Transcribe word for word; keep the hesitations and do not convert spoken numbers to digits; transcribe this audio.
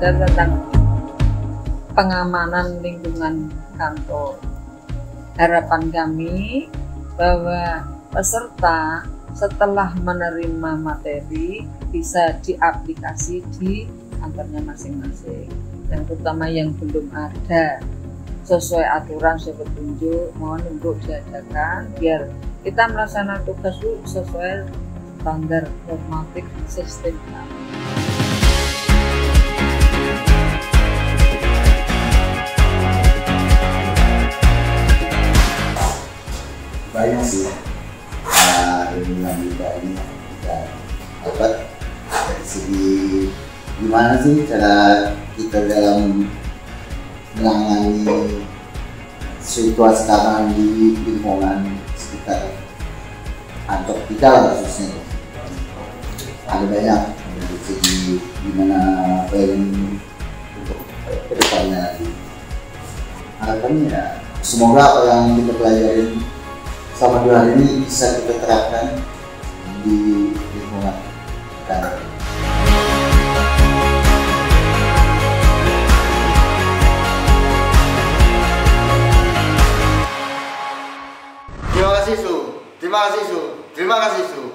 belajar tentang pengamanan lingkungan kantor. Harapan kami bahwa peserta setelah menerima materi bisa diaplikasi di kantornya masing-masing. Yang terutama yang belum ada sesuai aturan sesuai petunjuk, mohon untuk diadakan biar kita melaksanakan tugas itu sesuai standar normatif sistem kami. Banyak sih uh, ilmuwan juga ini kita dapat dari segi gimana sih cara kita dalam menangani situasi keamanan di lingkungan sekitar kantor kita lah khususnya. Ada banyak dari segi gimana planning untuk kedepannya lagi. Harapannya ya semoga apa yang kita pelajarin selama dua hari ini bisa kita terapkan di lingkungan kantor. Terima kasih Su, terima kasih Su, terima kasih Su.